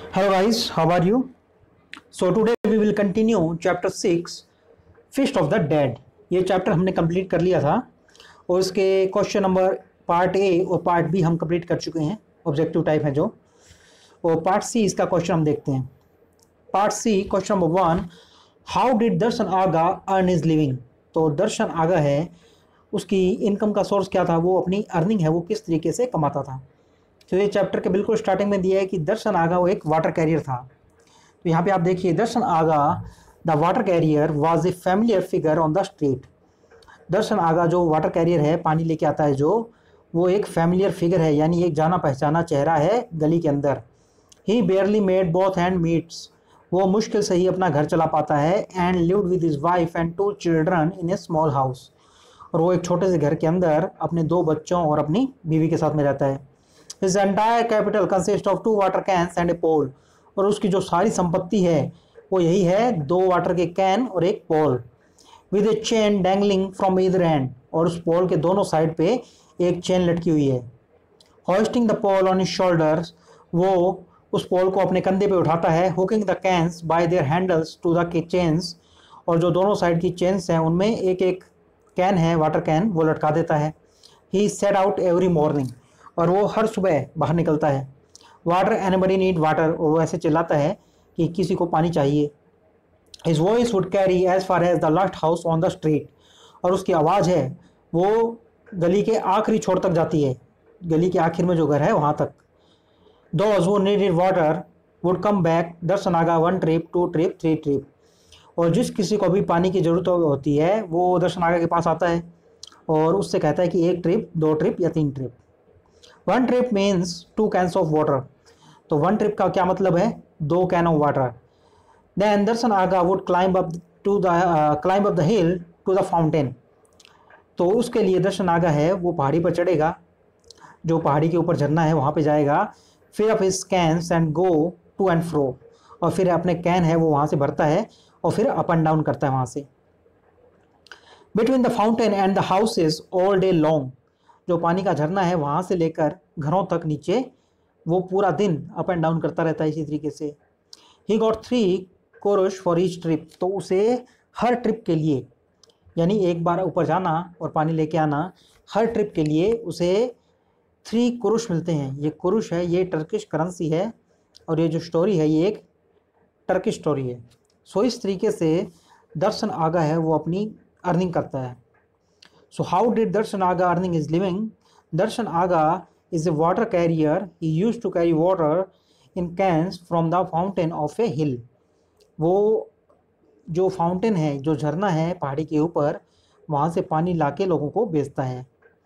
Hello guys, how are you? So today we will continue chapter 6 Feast of the Dead. ये chapter हमने complete कर लिया था और इसके क्वेश्चन नंबर पार्ट ए और पार्ट बी हम कंप्लीट कर चुके हैं, ऑब्जेक्टिव टाइप है जो। और पार्ट सी इसका क्वेश्चन हम देखते हैं। Part C question number 1, how did Darshan Aga earn his living. तो दर्शन आगा है, उसकी इनकम का सोर्स क्या था, वो अपनी अर्निंग है वो किस तरीके से कमाता था। तो ये चैप्टर के बिल्कुल स्टार्टिंग में दिया है कि दर्शन आगा वो एक वाटर कैरियर था। तो यहाँ पे आप देखिए, Darshan Aga the water carrier was a familiar figure on the street. Darshan Aga जो वाटर कैरियर है, पानी लेके आता है जो, वो एक फैमिलियर फिगर है, यानी एक जाना पहचाना चेहरा है गली के अंदर। He barely made both ends meet, वो मुश्किल से ही अपना घर चला पाता है। And lived with his wife and 2 children in a small house, और वो एक छोटे से घर के अंदर अपने 2 बच्चों और अपनी बीवी के साथ में रहता है। His entire capital consists of 2 water cans and a pole, और उसकी जो सारी संपत्ति है वो यही है, 2 वाटर के कैन और एक pole. With a chain dangling from either end, और उस पोल के दोनों साइड पे एक चेन लटकी हुई है। Hoisting the pole on his shoulders, वो उस पोल को अपने कंधे पे उठाता है। Hooking the cans by their handles to the chains, और जो दोनों साइड की चेन्स हैं उनमें एक एक कैन है, वाटर कैन, वो लटका देता है। He set out every morning, और वो हर सुबह बाहर निकलता है। वाटर एनीबडी नीड वाटर, और वो ऐसे चिल्लाता है कि किसी को पानी चाहिए। His voice would carry as far as the last house on the street, और उसकी आवाज़ है वो गली के आखिरी छोर तक जाती है, गली के आखिर में जो घर है वहाँ तक। Those who needed water would come back Darshan Aga 1 trip 2 trip 3 trip, और जिस किसी को भी पानी की ज़रूरत होती है वो दर्शन आगा के पास आता है और उससे कहता है कि 1 ट्रिप 2 ट्रिप या 3 trip. 1 trip means 2 cans of water, तो 1 ट्रिप का क्या मतलब है, 2 can of water. Then Darshan Aga would climb up the hill to the fountain, तो उसके लिए दर्शन आगा है वो पहाड़ी पर चढ़ेगा, जो पहाड़ी के ऊपर झरना है वहाँ पे जाएगा। फिर up his cans and go to and fro, और फिर अपने कैन है वो वहाँ से भरता है और फिर अप एंड डाउन करता है वहाँ से। Between the fountain and the houses all day long, जो पानी का झरना है वहाँ से लेकर घरों तक नीचे वो पूरा दिन अप एंड डाउन करता रहता है इसी तरीके से। He got 3 cowries for each trip, तो उसे हर ट्रिप के लिए, यानी एक बार ऊपर जाना और पानी लेके आना, हर ट्रिप के लिए उसे 3 कुरुश मिलते हैं। ये कुरुश है, ये टर्किश करेंसी है, और ये जो स्टोरी है ये एक टर्किश स्टोरी है। सो इस तरीके से दर्शन आगा है वो अपनी अर्निंग करता है। So how did Darshan Aga earning his living? Darshan Aga is a water carrier. He used to carry water in cans from the fountain of a hill. वो जो फाउंटेन है, जो झरना है पहाड़ी के ऊपर, वहाँ से पानी लाके लोगों को बेचता है।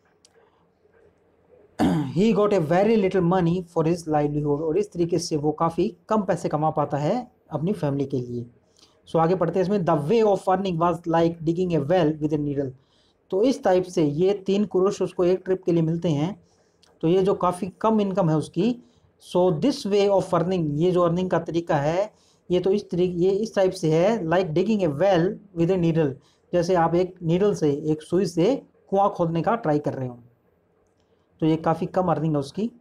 He got a very little money for his livelihood, और इस तरीके से वो काफ़ी कम पैसे कमा पाता है अपनी फैमिली के लिए। सो आगे पढ़ते हैं इसमें। The way of earning was like digging a well with a needle, तो इस टाइप से ये 3 कुरुश उसको एक ट्रिप के लिए मिलते हैं, तो ये जो काफ़ी कम इनकम है उसकी। So this way of earning, ये जो अर्निंग का तरीका है ये तो इस टाइप से है, like digging a well with a needle, जैसे आप एक नीडल से, एक सुई से कुआं खोदने का ट्राई कर रहे हो। तो ये काफ़ी कम अर्निंग है उसकी,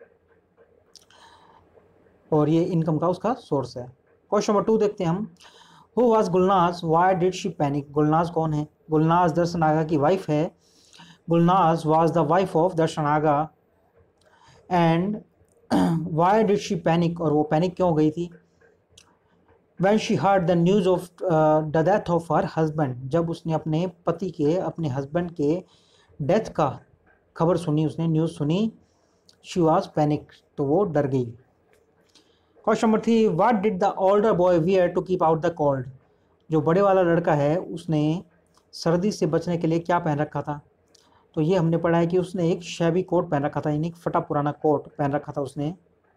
और ये इनकम का उसका सोर्स है। क्वेश्चन नंबर 2 देखते हैं हम। Who was Gulnaz, why did she panic. Gulnaz कौन है? गुलनाज दर्शन आगा की वाइफ है। Gulnaz was the wife of Darshan Aga. And why did she panic, और वो पैनिक क्यों गई थी? When she heard the news of the death of her husband, जब उसने अपने पति के, अपने हस्बैंड के डेथ का खबर सुनी, उसने न्यूज़ सुनी। शी वाज पैनिक, तो वो डर गई। Question number 3, what did the older boy wear to keep out the cold. जो बड़े वाला लड़का है उसने सर्दी से बचने के लिए क्या पहन रखा था? तो ये हमने पढ़ा है कि उसने एक शैबी कोट पहन रखा था, यानी फटा पुराना कोट पहन रखा था उसने,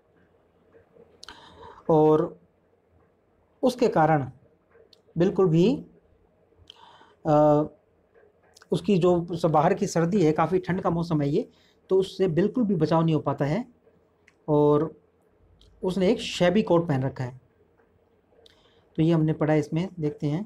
और उसके कारण बिल्कुल भी उसकी जो बाहर की सर्दी है, काफ़ी ठंड का मौसम है ये, तो उससे बिल्कुल भी बचाव नहीं हो पाता है, और उसने एक शैबी कोट पहन रखा है। तो ये हमने पढ़ा है, इसमें देखते हैं।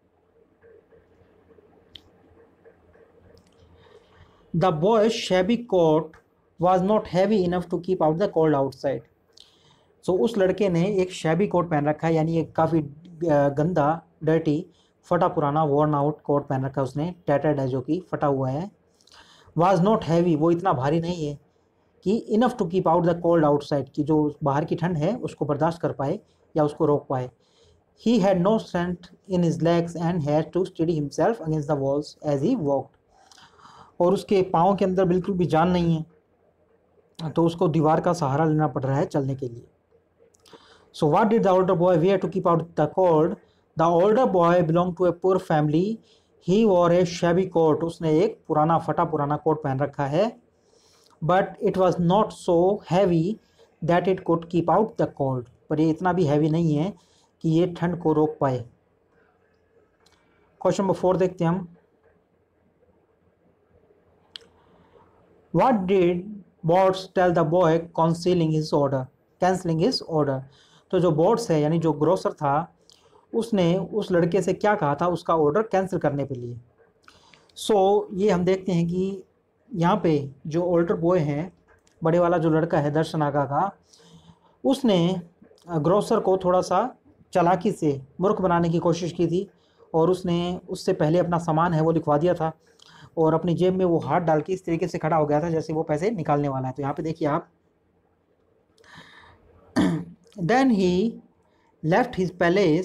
The boy's shabby coat was not heavy enough to keep out the cold outside. So उस लड़के ने एक शैबी कोट पहन रखा है, यानी एक काफ़ी गंदा, डर्टी, फटा पुराना, वॉर्न आउट कोट पहन रखा है उसने, टैटर्ड है, जो कि फटा हुआ है। वाज नॉट हैवी, वो इतना भारी नहीं है कि enough to keep out the cold outside, कि जो बाहर की ठंड है उसको बर्दाश्त कर पाए या उसको रोक पाए। He had no strength in his legs and had to steady himself against the walls as he walked, और उसके पाँव के अंदर बिल्कुल भी जान नहीं है, तो उसको दीवार का सहारा लेना पड़ रहा है चलने के लिए। So what did the older boy wear to keep out the cold? The older boy belong to a poor family, he wore a shabby coat, उसने एक पुराना फटा पुराना कोट पहन रखा है। But it was not so heavy that it could keep out the cold, पर ये इतना भी हैवी नहीं है कि ये ठंड को रोक पाए। क्वेश्चन नंबर 4 देखते हैं हम। What did Bots tell the boy cancelling his order? Cancelling his order. तो जो बोट्स है यानी जो ग्रोसर था, उसने उस लड़के से क्या कहा था उसका ऑर्डर कैंसिल करने के लिए। सो ये हम देखते हैं कि यहाँ पे जो ओल्डर बॉय है, बड़े वाला जो लड़का है दर्शन आगा का, उसने ग्रोसर को थोड़ा सा चालाकी से मूर्ख बनाने की कोशिश की थी, और उसने उससे पहले अपना सामान है वो लिखवा दिया था, और अपनी जेब में वो हाथ डाल के इस तरीके से खड़ा हो गया था जैसे वो पैसे निकालने वाला है। तो यहाँ पे देखिए आप, then he left his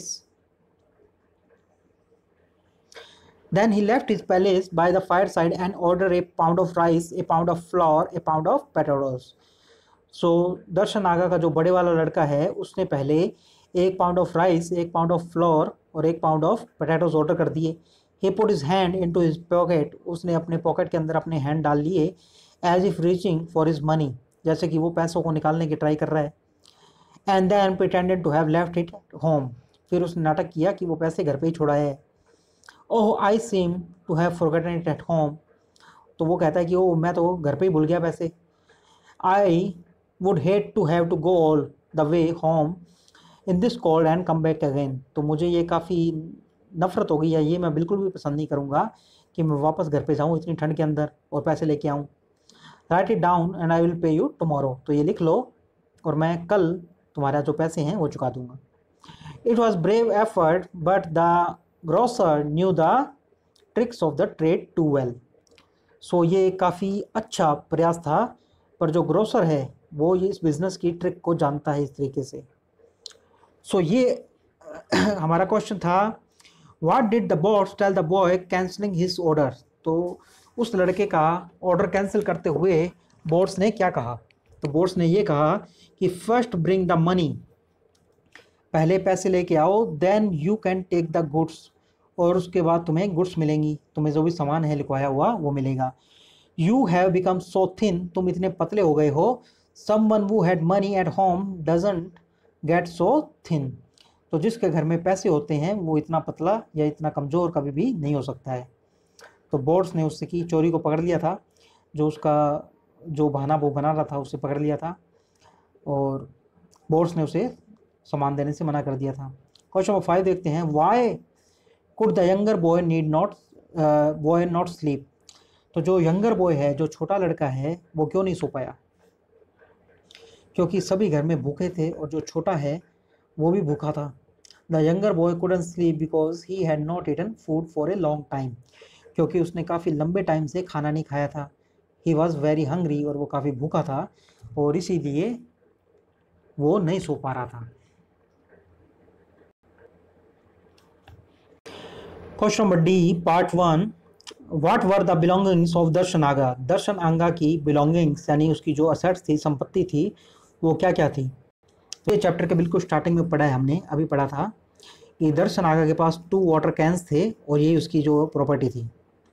palace by the fire side and order a pound of rice, a pound of flour, a pound of potatoes. So Darshan Aga का जो बड़े वाला लड़का है, उसने पहले 1 pound of rice, 1 pound of flour और 1 पाउंड ऑफ पोटैटोस ऑर्डर कर दिए। He put his hand into his pocket, उसने अपने पॉकेट के अंदर अपने हैंड डाल लिए, as if reaching for his money, जैसे कि वो पैसों को निकालने की ट्राई कर रहा है। And then pretended to have left it at home, फिर उसने नाटक किया कि वो पैसे घर पे ही छोड़ा है। Oh, I seem to have forgotten it at home, तो वो कहता है कि ओ मैं तो घर पे ही भूल गया पैसे। I would hate to have to go all the way home in this cold and come back again, तो मुझे ये काफ़ी नफरत हो गई है, ये मैं बिल्कुल भी पसंद नहीं करूँगा कि मैं वापस घर पे जाऊँ इतनी ठंड के अंदर और पैसे लेके आऊँ। Write it down and I will pay you tomorrow, तो ये लिख लो और मैं कल तुम्हारा जो पैसे हैं वो चुका दूँगा। It was brave effort but the grocer knew the tricks of the trade too well. So ये काफ़ी अच्छा प्रयास था, पर जो ग्रोसर है वो ये इस बिज़नेस की ट्रिक को जानता है इस तरीके से। सो ये हमारा क्वेश्चन था, What did the boss tell the boy cancelling his order? तो उस लड़के का ऑर्डर कैंसिल करते हुए बोट्स ने क्या कहा? तो बोट्स ने ये कहा कि फर्स्ट ब्रिंग द मनी, पहले पैसे लेके आओ, then you can take the goods, और उसके बाद तुम्हें गुड्स मिलेंगी, तुम्हें जो भी सामान है लिखवाया हुआ वो मिलेगा। You have become so thin, तुम इतने पतले हो गए हो। Someone who had money at home doesn't get so thin, तो जिसके घर में पैसे होते हैं वो इतना पतला या इतना कमज़ोर कभी भी नहीं हो सकता है। तो बोट्स ने उससे की चोरी को पकड़ लिया था, जो उसका जो बहाना वो बना रहा था उसे पकड़ लिया था, और बोट्स ने उसे सामान देने से मना कर दिया था। क्वेश्चन नंबर 5 देखते हैं। Why could the younger boy not sleep? तो जो यंगर बॉय है, जो छोटा लड़का है, वो क्यों नहीं सो पाया? क्योंकि सभी घर में भूखे थे और जो छोटा है वो भी भूखा था। The younger boy couldn't sleep because he had not eaten food for a long time, क्योंकि उसने काफ़ी लंबे टाइम से खाना नहीं खाया था। He was very hungry, और वो काफ़ी भूखा था और इसीलिए वो नहीं सो पा रहा था। Question number D part 1। What were the belongings of Darshan Aga? Darshan Aga की बिलोंगिंग्स यानी उसकी जो असेट्स थी, संपत्ति थी, वो क्या क्या थी? तो ये चैप्टर के बिल्कुल स्टार्टिंग में पढ़ा है हमने, अभी पढ़ा था कि दर्शन आगा के पास 2 वाटर कैंस थे और ये उसकी जो प्रॉपर्टी थी।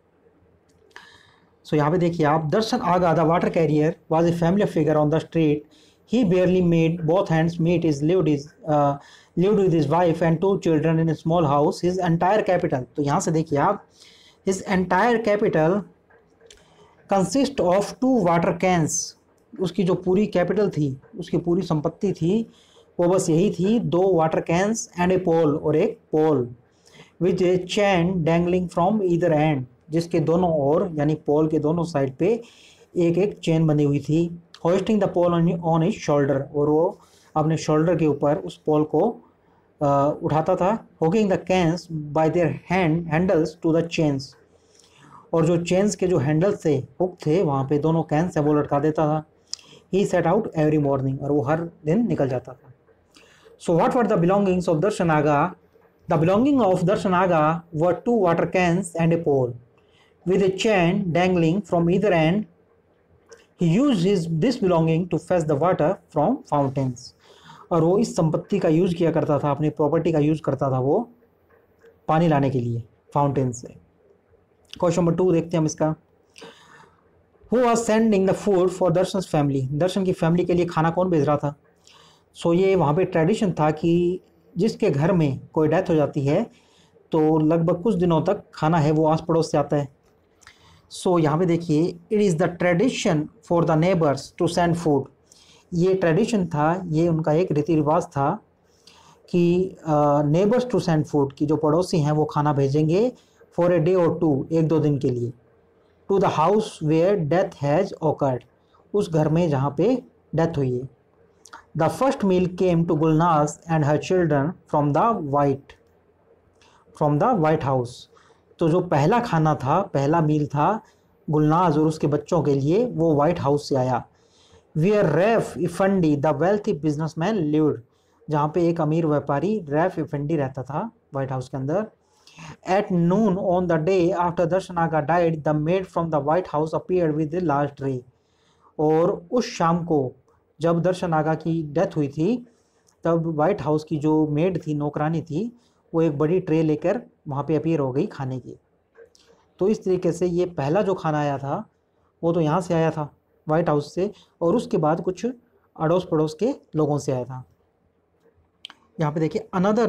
सो यहाँ पे देखिए आप, Darshan Aga the water carrier was a family figure on the street, he barely made both hands meet, is lived with his wife and 2 children in a small house, his entire capital, तो यहाँ से देखिए आप, his entire capital consist of 2 water cans, उसकी जो पूरी capital थी, उसकी पूरी संपत्ति थी, वो बस यही थी, 2 water cans and a pole, और एक pole, which a chain dangling from either end, जिसके दोनों ओर यानी पोल के दोनों साइड पे एक एक चेन बनी हुई थी। Hoisting the pole on his shoulder, और वो अपने शोल्डर के ऊपर उस पोल को उठाता था, hooking the cans by their handles to the chains, और जो चेन्स के जो हैंडल्स थे, हुक थे, वहाँ पे दोनों कैंस है वो लटका देता था। He set out every morning, और वो हर दिन निकल जाता था। So what were the belongings of Darshanaga? The belonging of Darshanaga were 2 water cans and a pole with a chain dangling from either end. He used this belonging to fetch the water from fountains. और वो इस संपत्ति का use किया करता था, अपनी property का यूज़ करता था वो पानी लाने के लिए फाउंटेन से। क्वेश्चन नंबर 2 देखते हैं हम इसका। Who was sending the food for दर्शन's family? दर्शन की फैमिली के लिए खाना कौन भेज रहा था? सो ये वहाँ पे ट्रेडिशन था कि जिसके घर में कोई डेथ हो जाती है तो लगभग कुछ दिनों तक खाना है वो आस पड़ोस से आता है। सो यहाँ पे देखिए, it is the tradition for the neighbours to send food. ये ट्रेडिशन था, ये उनका एक रीति रिवाज था कि नेबर्स टू सेंड फूड, की जो पड़ोसी हैं वो खाना भेजेंगे फॉर ए डे और 2, 1-2 दिन के लिए, to the house where death has occurred, उस घर में जहाँ पे डेथ हुई है। The first meal came to Gulnaz and her children from the white house. तो जो पहला खाना था, पहला मील था गुलनाज और उसके बच्चों के लिए, वो वाइट हाउस से आया। Where Raif Efendi the wealthy businessman lived, जहाँ पे एक अमीर व्यापारी रैफ इफंडी रहता था वाइट हाउस के अंदर। At noon on the day after Darshanaga died the maid from the white House appeared with the large tray, और उस शाम को जब दर्शनागा की डेथ हुई थी तब वाइट हाउस की जो मेड थी, नौकरानी थी, वो एक बड़ी ट्रे लेकर वहाँ पे अपीयर हो गई खाने की। तो इस तरीके से ये पहला जो खाना आया था वो तो यहाँ से आया था वाइट हाउस से, और उसके बाद कुछ अड़ोस पड़ोस के लोगों से आया था। यहाँ पे देखिए, another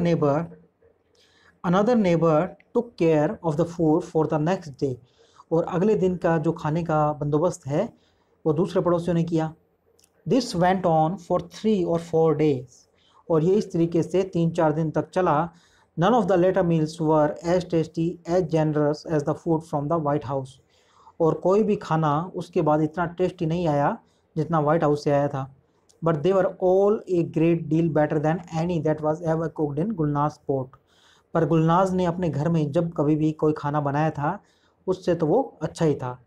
neighbour took care of the food for the next day, और अगले दिन का जो खाने का बंदोबस्त है वो दूसरे पड़ोसियों ने किया। This went on for 3 or 4 days, और ये इस तरीके से 3-4 दिन तक चला। None of the later meals were as tasty, as generous as the food from the White House, और कोई भी खाना उसके बाद इतना टेस्टी नहीं आया जितना वाइट हाउस से आया था। But they were all a great deal better than any that was ever cooked in Gulnaz pot. पर गुलनाज ने अपने घर में जब कभी भी कोई खाना बनाया था उससे तो वो अच्छा ही था।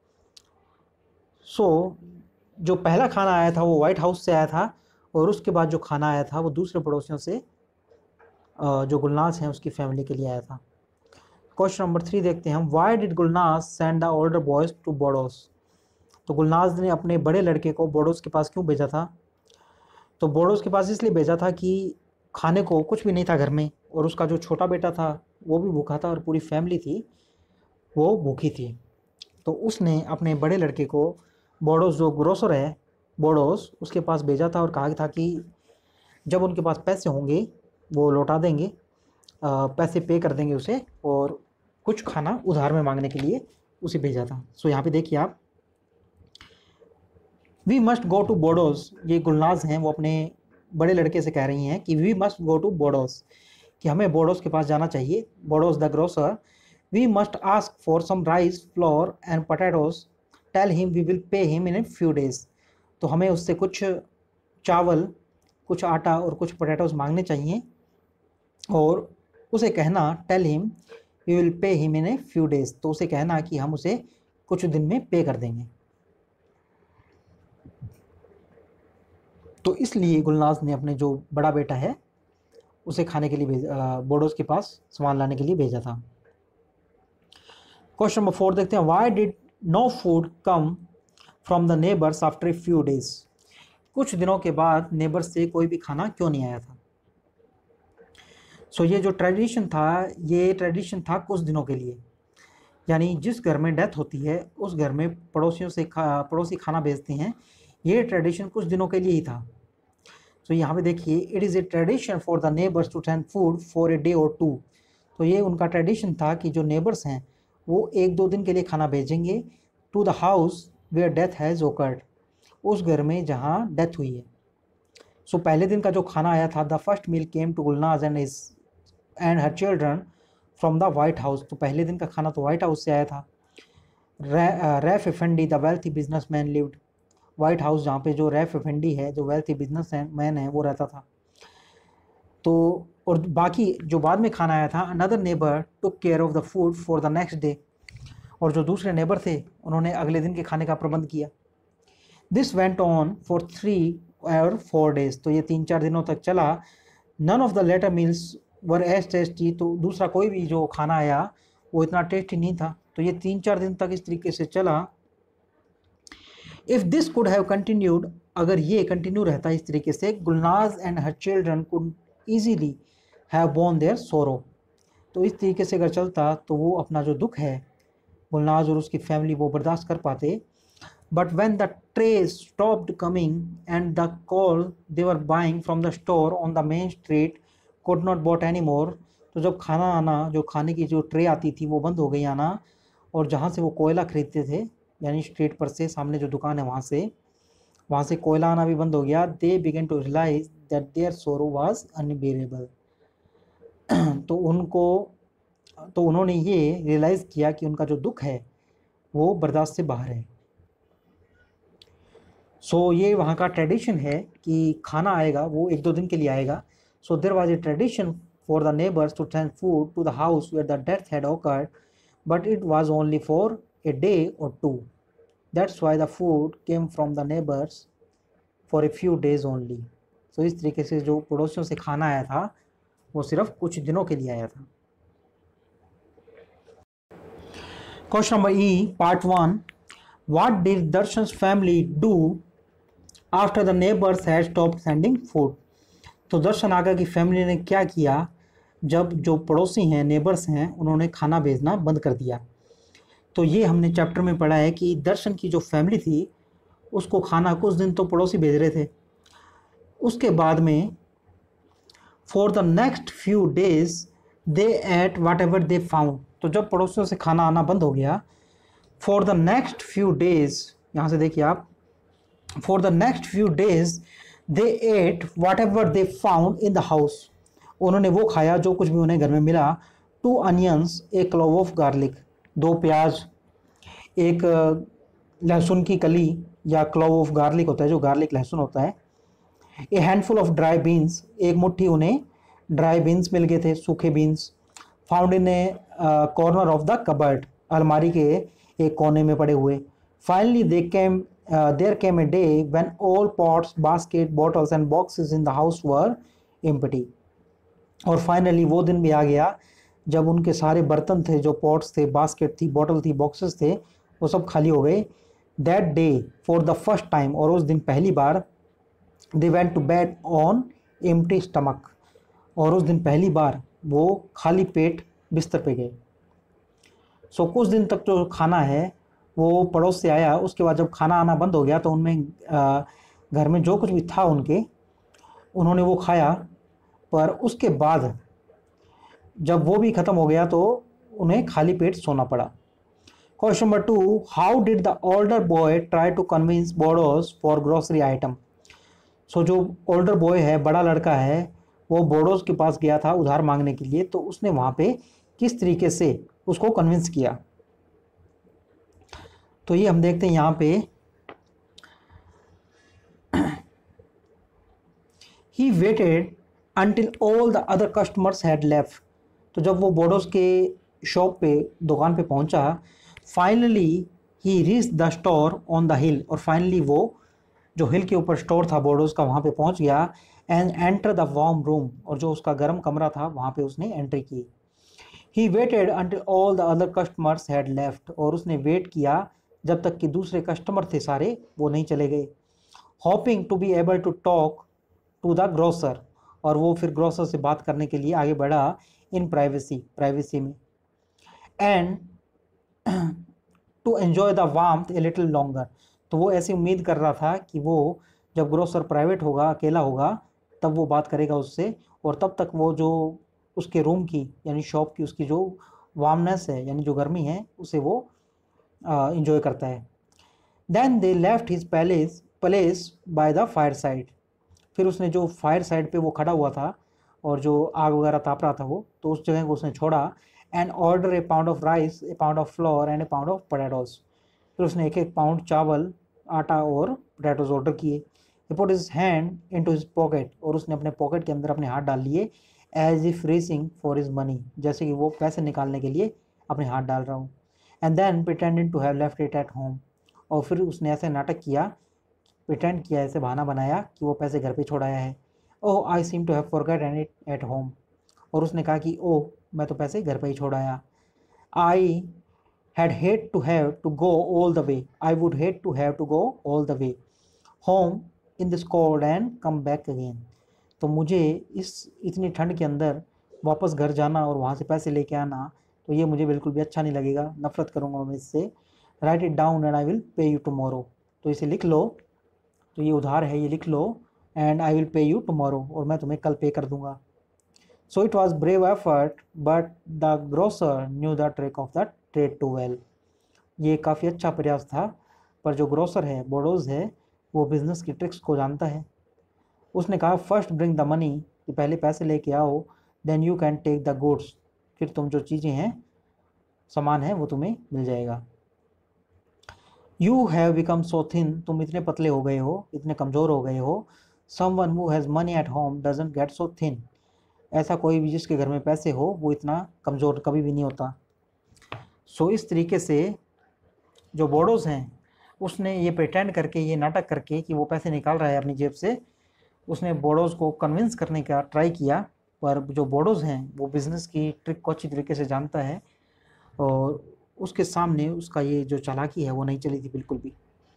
जो पहला खाना आया था वो वाइट हाउस से आया था, और उसके बाद जो खाना आया था वो दूसरे पड़ोसियों से, जो गुलनाज हैं उसकी फैमिली के लिए आया था। क्वेश्चन नंबर 3 देखते हैं हम। Why did Gulnaz send the older boys to Bodos? तो गुलनाज ने अपने बड़े लड़के को बोडोस के पास क्यों भेजा था? तो बोडोस के पास इसलिए भेजा था कि खाने को कुछ भी नहीं था घर में, और उसका जो छोटा बेटा था वो भी भूखा था, और पूरी फैमिली थी वो भूखी थी। तो उसने अपने बड़े लड़के को बोडोस, जो ग्रोसर है बोडोस, उसके पास भेजा था और कहा था कि जब उनके पास पैसे होंगे वो लौटा देंगे, पैसे पे कर देंगे उसे, और कुछ खाना उधार में मांगने के लिए उसे भेजा था। सो यहाँ पे देखिए आप, we must go to Bodos, ये गुलनाज हैं वो अपने बड़े लड़के से कह रही हैं कि we must go to Bodos, कि हमें बोडोस के पास जाना चाहिए। Bodos the grocer, we must ask for some rice flour and potatoes, tell him we will pay him in a few days. तो हमें उससे कुछ चावल, कुछ आटा और कुछ पोटैटोस मांगने चाहिए, और उसे कहना tell him we will pay him in a few days, तो उसे कहना कि हम उसे कुछ दिन में पे कर देंगे। तो इसलिए गुलनाज ने अपने जो बड़ा बेटा है उसे खाने के लिए बोडोस के पास सामान लाने के लिए भेजा था। क्वेश्चन नंबर 4 देखते हैं। Why did no food come from the neighbours after a few days? कुछ दिनों के बाद नेबर्स से कोई भी खाना क्यों नहीं आया था? ये जो ट्रेडिशन था, ये ट्रेडिशन था कुछ दिनों के लिए, यानी जिस घर में डेथ होती है उस घर में पड़ोसियों से पड़ोसी खाना भेजते हैं, ये ट्रेडिशन कुछ दिनों के लिए ही था। यहाँ पे देखिए, it is a tradition for the neighbours to send food for a day और 2। तो ये उनका ट्रेडिशन था कि जो नेबर्स हैं वो 1-2 दिन के लिए खाना भेजेंगे, to the house where death has occurred, उस घर में जहाँ डेथ हुई है। पहले दिन का जो खाना आया था, the first meal came to Gulnaz and her children from the white house. तो पहले दिन का खाना तो वाइट हाउस से आया था। Raif Efendi the wealthy businessman lived, white house जहाँ पे जो रैफ एफेंडी है, जो वेल्थी बिजनेस मैन है, वो रहता था। तो और बाकी जो बाद में खाना आया था, another neighbour took care of the food for the next day, और जो दूसरे नेबर थे उन्होंने अगले दिन के खाने का प्रबंध किया। दिस वेंट ऑन फॉर 3 और 4 days, तो ये 3-4 दिनों तक चला। None of the later meals were as tasty, तो दूसरा कोई भी जो खाना आया वो इतना टेस्टी नहीं था। तो ये 3-4 दिन तक इस तरीके से चला। If this could have continued, अगर ये कंटिन्यू रहता इस तरीके से, Gulnaz and her children could easily have borne their sorrow, तो इस तरीके से अगर चलता तो वो अपना जो दुख है, गुलनाज और उसकी फैमिली, वो बर्दाश्त कर पाते। But when the tray stopped coming and the call they were buying from the store on the main street could not bought any more, तो जब खाना आना, जो खाने की जो ट्रे आती थी वो बंद हो गई आना, और जहाँ से वो कोयला खरीदते थे, यानी स्ट्रीट पर से सामने जो दुकान है वहाँ से कोयला आना भी बंद हो गया। They began to realise that their sorrow was unbearable, तो उन्होंने ये रियलाइज़ किया कि उनका जो दुख है वो बर्दाश्त से बाहर है। सो ये वहाँ का ट्रेडिशन है कि खाना आएगा वो 1-2 दिन के लिए आएगा। So there was a tradition for the neighbours to send food to the house where the death had occurred, but it was only for a day और 2। That's why the food came from the neighbours for a few days only. So इस तरीके से जो पड़ोसियों से खाना आया था वो सिर्फ कुछ दिनों के लिए आया था। Question number E, part 1, what did Darshan's family do after the neighbours had stopped sending food, तो दर्शन आगा की फैमिली ने क्या किया जब जो पड़ोसी हैं, नेबर्स हैं, उन्होंने खाना भेजना बंद कर दिया। तो ये हमने चैप्टर में पढ़ा है कि दर्शन की जो फैमिली थी उसको खाना कुछ दिन तो पड़ोसी भेज रहे थे, उसके बाद में for the next few days they ate whatever they found, तो जब पड़ोसियों से खाना आना बंद हो गया, for the next few days, यहाँ से देखिए आप, for the next few days they ate whatever they found in the house, उन्होंने वो खाया जो कुछ भी उन्हें घर में मिला। 2 onions, a clove of garlic, 2 प्याज, एक लहसुन की कली या क्लोव ऑफ गार्लिक होता है जो गार्लिक लहसुन होता है। A handful of dry beans, एक मुट्ठी उन्हें ड्राई बीन्स मिल गए थे, सूखे beans. Found in a corner of the cupboard, अलमारी के एक कोने में पड़े हुए। Finally there came a day when all pots, baskets, bottles and boxes in the house were empty, और फाइनली वो दिन भी आ गया जब उनके सारे बर्तन थे, जो पॉट्स थे, बास्केट थी, बॉटल थी, बॉक्सेस थे, वो सब खाली हो गए। That day for the first time, और उस दिन पहली बार, they went to bed on empty stomach, और उस दिन पहली बार वो खाली पेट बिस्तर पे गए। सो कुछ दिन तक जो खाना है वो पड़ोस से आया, उसके बाद जब खाना आना बंद हो गया तो उनमें घर में जो कुछ भी था उन्होंने वो खाया, पर उसके बाद जब वो भी ख़त्म हो गया तो उन्हें खाली पेट सोना पड़ा। Question number 2, how did the older boy try to convince Bodos for grocery item, so जो ओल्डर बॉय है, बड़ा लड़का है, वो बोडोस के पास गया था उधार मांगने के लिए, तो उसने वहाँ पे किस तरीके से उसको कन्विंस किया। तो ये हम देखते हैं यहाँ पे, he waited until all the other customers had left, तो जब वो बोडोस के शॉप पे, दुकान पे पहुंचा, finally he reached the store on the hill, और फाइनली वो जो हिल के ऊपर स्टोर था बोडोस का, वहाँ पे पहुंच गया। And enter the warm room, और जो उसका गर्म कमरा था वहाँ पे उसने एंट्री की। He waited until all the other customers had left, और उसने वेट किया जब तक कि दूसरे कस्टमर थे सारे वो नहीं चले गए। Hoping to be able to talk to the grocer, और वो फिर ग्रोसर से बात करने के लिए आगे बढ़ा इन प्राइवेसी में। And to enjoy the warmth a little longer, तो वो ऐसी उम्मीद कर रहा था कि वो जब ग्रोसर प्राइवेट होगा, अकेला होगा, तब वो बात करेगा उससे, और तब तक वो जो उसके रूम की यानी शॉप की उसकी जो वार्मनेस है यानी जो गर्मी है उसे वो इंजॉय करता है। Then they left his place by the fire side, फिर उसने जो फायर साइड पे वो खड़ा हुआ था और जो आग वगैरह ताप रहा था वो, तो उस जगह को उसने छोड़ा। And order a pound of rice, a pound of flour and a pound of potatoes, फिर उसने 1-1 पाउंड चावल आटा और पोटैटोज ऑर्डर किए। He put his hand into his pocket, और उसने अपने पॉकेट के अंदर अपने हाथ डाल लिए, as if reaching for his money, जैसे कि वो पैसे निकालने के लिए अपने हाथ डाल रहा हूँ। And then pretending to have left it at home, और फिर उसने ऐसे नाटक किया, प्रिटेंड किया, ऐसे बहाना बनाया कि वो पैसे घर पे छोड़ आया है। Oh I seem to have forgotten it at home, और उसने कहा कि ओह मैं तो पैसे घर पे ही छोड़ आया। आई had hate to have to go all the way. I would hate to have to go all the way home in this cold and come back again. तो मुझे इस इतनी ठंड के अंदर वापस घर जाना और वहाँ से पैसे लेके आना, तो ये मुझे बिल्कुल भी अच्छा नहीं लगेगा, नफरत करूँगा मैं इससे। Write it down and I will pay you tomorrow, तो इसे लिख लो, तो ये उधार है, ये लिख लो, and I will pay you tomorrow, और मैं तुम्हें कल पे कर दूंगा। So it was brave effort but the grocer knew the trick of the trade too well. ये काफ़ी अच्छा प्रयास था, पर जो ग्रोसर है, बोडोज है, वो बिज़नेस की ट्रिक्स को जानता है। उसने कहा फर्स्ट ब्रिंग द मनी, कि पहले पैसे लेके आओ, then you can take the goods, फिर तुम जो चीज़ें हैं, सामान है, वो तुम्हें मिल जाएगा। You have become so thin, तुम इतने पतले हो गए हो, इतने कमज़ोर हो गए हो। Someone who has money at home doesn't get so thin, ऐसा कोई भी जिसके घर में पैसे हो वो इतना कमज़ोर कभी भी नहीं होता। सो इस तरीके से जो बोडोज़ हैं, उसने ये प्रिटेंड करके, ये नाटक करके कि वो पैसे निकाल रहा है अपनी जेब से, उसने बोडोज़ को कन्विंस करने का ट्राई किया, पर जो बोडोज़ हैं वो बिज़नेस की ट्रिक को अच्छी तरीके से जानता है, और उसके सामने उसका ये जो चालाकी है वो नहीं चली थी बिल्कुल भी।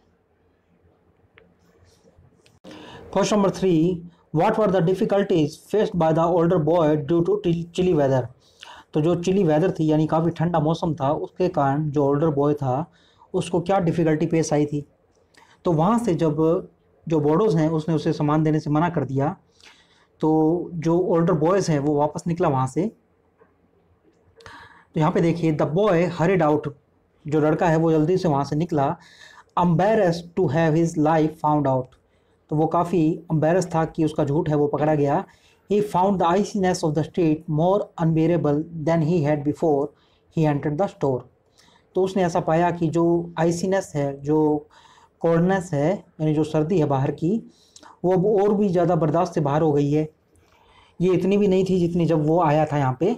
Question number 3, what were the difficulties faced by the older boy due to chilly weather. तो जो चिली वेदर थी, यानी काफ़ी ठंडा मौसम था, उसके कारण जो ओल्डर बॉय था उसको क्या डिफ़िकल्टी पेश आई थी। तो वहाँ से जब जो बोडोज़ हैं उसने उसे सामान देने से मना कर दिया, तो जो ओल्डर बॉयज़ हैं वो वापस निकला वहाँ से। तो यहाँ पे देखिए, द बॉय हरिड आउट, जो लड़का है वो जल्दी से वहाँ से निकला, embarrassed to have his life found out, तो वो काफ़ी अम्बेरस था कि उसका झूठ है वो पकड़ा गया। He found the iciness of the street more unbearable than he had before he entered the store, तो उसने ऐसा पाया कि जो आइसीनेस है, जो कोल्डनेस है, यानी जो सर्दी है बाहर की, वो अब और भी ज़्यादा बर्दाश्त से बाहर हो गई है। ये इतनी भी नहीं थी जितनी जब वो आया था यहाँ पे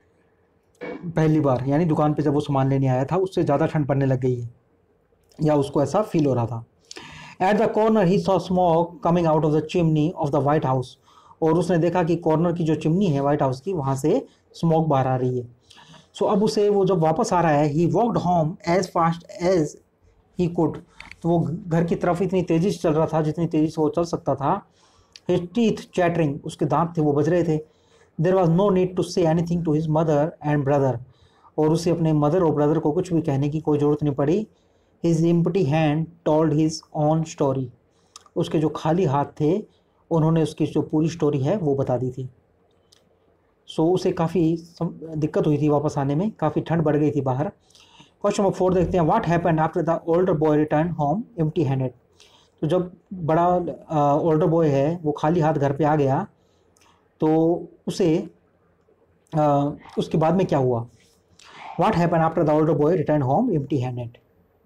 पहली बार, यानी दुकान पे जब वो सामान लेने आया था, उससे ज़्यादा ठंड पड़ने लग गई है, या उसको ऐसा फील हो रहा था। At the corner he saw smoke coming out of the chimney of the white house, और उसने देखा कि कॉर्नर की जो चिमनी है वाइट हाउस की, वहाँ से स्मोक बाहर आ रही है। सो अब उसे, वो जब वापस आ रहा है, he walked home as fast as he could, तो वो घर की तरफ इतनी तेज़ी से चल रहा था जितनी तेज़ी से वो चल सकता था। हिज टीथ चैटरिंग, उसके दांत थे वो बज रहे थे। There was no need to say anything to his mother and brother, और उसे अपने मदर और ब्रदर को कुछ भी कहने की कोई ज़रूरत नहीं पड़ी। His empty hand told his own story, उसके जो खाली हाथ थे उन्होंने उसकी जो पूरी स्टोरी है वो बता दी थी। सो उसे काफ़ी दिक्कत हुई थी वापस आने में, काफ़ी ठंड बढ़ गई थी बाहर। क्वेश्चन नंबर 4 देखते हैं, what happened after the older boy return home empty handed. तो जब बड़ा ओल्डर बॉय है वो खाली हाथ घर पे आ गया, तो उसे उसके बाद में क्या हुआ। What happened after the older boy return home empty handed,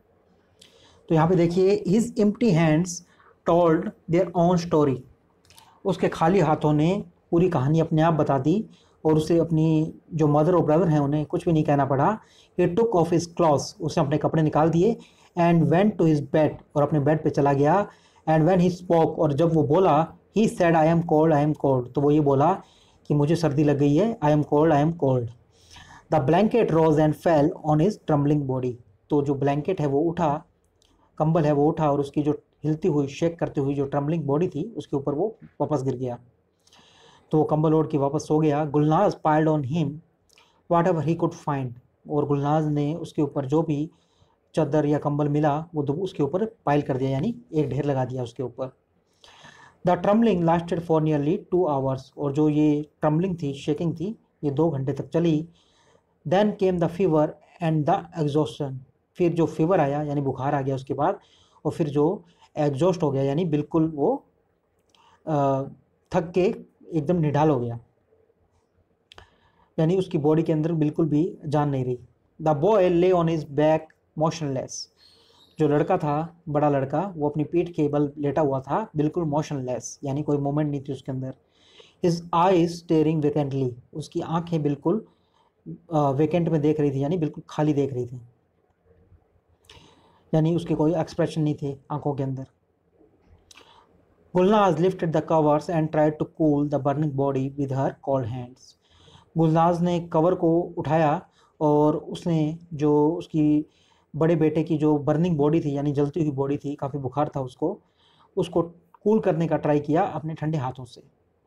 तो यहाँ पे देखिए, his empty hands told their own story, उसके खाली हाथों ने पूरी कहानी अपने आप बता दी, और उसे अपनी जो मदर और ब्रदर हैं उन्हें कुछ भी नहीं कहना पड़ा। He took off his clothes, उसने अपने कपड़े निकाल दिए, and went to his bed, और अपने बेड पे चला गया। एंड व्हेन ही स्पोक, और जब वो बोला, he said I am cold, I am cold, तो वो ये बोला कि मुझे सर्दी लग गई है, I am cold, I am cold. The blanket rose and fell on his trembling body, तो जो ब्लैंकेट है वो उठा, कंबल है वो उठा, और उसकी जो हिलती हुई, शेक करती हुई जो ट्रम्बलिंग बॉडी थी उसके ऊपर वो वापस गिर गया, तो वो कंबल ओढ़ के वापस सो गया। Gulnaz piled on him whatever he could find, और गुलनाज ने उसके ऊपर जो भी चादर या कंबल मिला वो उसके ऊपर पाइल कर दिया, यानी एक ढेर लगा दिया उसके ऊपर। The trembling lasted for nearly 2 hours, और जो ये ट्रम्बलिंग थी, शेकिंग थी, ये 2 घंटे तक चली। Then came the fever and the exhaustion, फिर जो फीवर आया यानी बुखार आ गया उसके बाद, और फिर जो एग्जॉस्ट हो गया, यानी बिल्कुल वो थक के एकदम निढाल हो गया, यानी उसकी बॉडी के अंदर बिल्कुल भी जान नहीं रही। The boy lay on his back motionless, जो लड़का था, बड़ा लड़का, वो अपनी पीठ के बल लेटा हुआ था, बिल्कुल मोशनलेस, यानी कोई मूवमेंट नहीं थी उसके अंदर। हिज आईज स्टेरिंग वेकेंटली, उसकी आंखें बिल्कुल वेकेंट में देख रही थी, यानी बिल्कुल खाली देख रही थी, यानी उसके कोई एक्सप्रेशन नहीं थे आंखों के अंदर। Gulnaz lifted the covers and tried to cool the burning body with her cold hands. Gulnaz ने कवर को उठाया और उसने जो उसकी बड़े बेटे की जो बर्निंग बॉडी थी, यानी जलती हुई बॉडी थी, काफ़ी बुखार था उसको कूल करने का ट्राई किया अपने ठंडे हाथों से।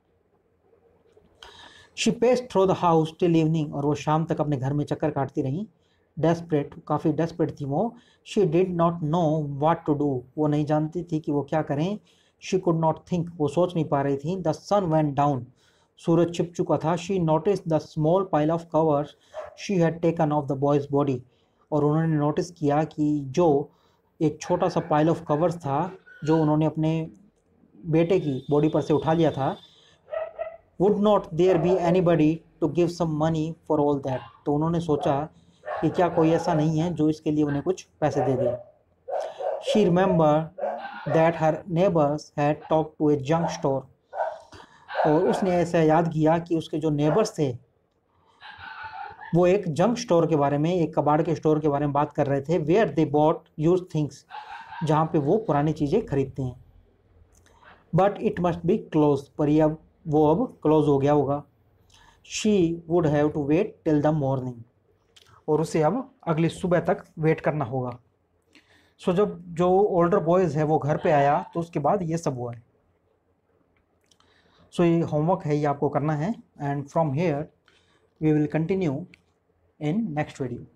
She paced through the house till evening, और वो शाम तक अपने घर में चक्कर काटती रहीं। डेस्परेट, काफ़ी डेस्परेट थी वो। She did not know what to do, वो नहीं जानती थी कि वो क्या करें। शी कुड नॉट थिंक, वो सोच नहीं पा रही थी। द सन वेंट डाउन, सूरज छिप चुका था। She notice the small pile of covers she had taken off the boy's body, और उन्होंने नोटिस किया कि जो एक छोटा सा पाइल ऑफ कवर्स था जो उन्होंने अपने बेटे की बॉडी पर से उठा लिया था, would not there be anybody to give some money for all that, तो उन्होंने सोचा कि क्या कोई ऐसा नहीं है जो इसके लिए उन्हें कुछ पैसे दे दे। She remember that her neighbours had talk to a junk store, और उसने ऐसा याद किया कि उसके जो नेबर्स थे वो एक जंक स्टोर के बारे में, एक कबाड़ के स्टोर के बारे में बात कर रहे थे। Where they bought used things, जहाँ पे वो पुरानी चीज़ें खरीदते हैं। But it must be close, पर ये वो अब क्लोज हो गया होगा। She would have to wait till the morning, और उसे अब अगली सुबह तक वेट करना होगा। सो जब जो ओल्डर बॉयज़ है वो घर पे आया तो उसके बाद ये सब हुआ है। सो ये होमवर्क है, ये आपको करना है, and from here we will continue in next video.